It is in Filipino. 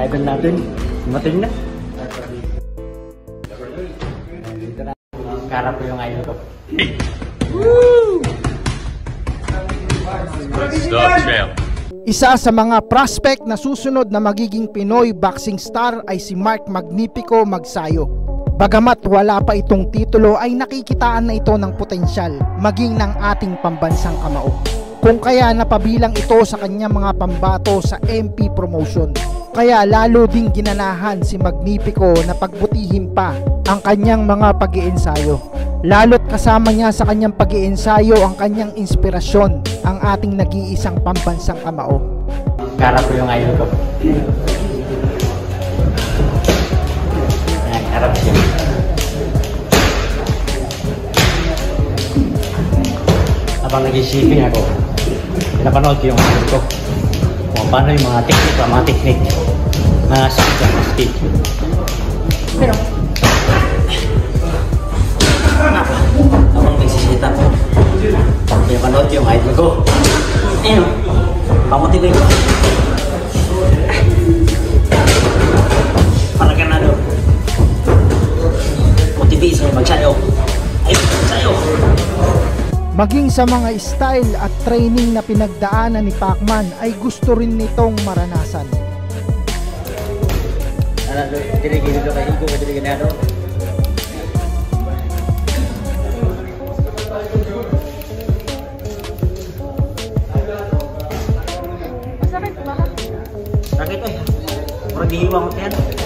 idol natin. Mating na. Dito na. Karap ko yung idol ko. Isa sa mga prospect na susunod na magiging Pinoy boxing star ay si Magnifico Magsayo. Bagamat wala pa itong titulo ay nakikitaan na ito ng potensyal maging ng ating pambansang kamao. Kung kaya napabilang ito sa kanyang mga pambato sa MP promotion. Kaya lalo ding ginanahan si Magnifico na pagbutihin pa ang kanyang mga pag-iensayo. Lalo't kasama niya sa kanyang pag-iensayo ang kanyang inspirasyon, ang ating nag-iisang pambansang kamao. Karap ko yung idol ko. Karap siya. Habang nag-shipping ako, pinapanood ko yung idol ko. Kung paano yung mga technique, mga speed. Pero, habang nagsisita ko, pinapanood yung idol ko. Ayun, pamotivate ko. Para ka na doon. Motivation, magsayo. Ay, magsayo. Maging sa mga style at training na pinagdaanan ni Pacman ay gusto rin nitong maranasan. Ano, tinigil ito kayo kung tinigil na ito. Sakit ba? Sakit eh. Parang dihiwang ko yan.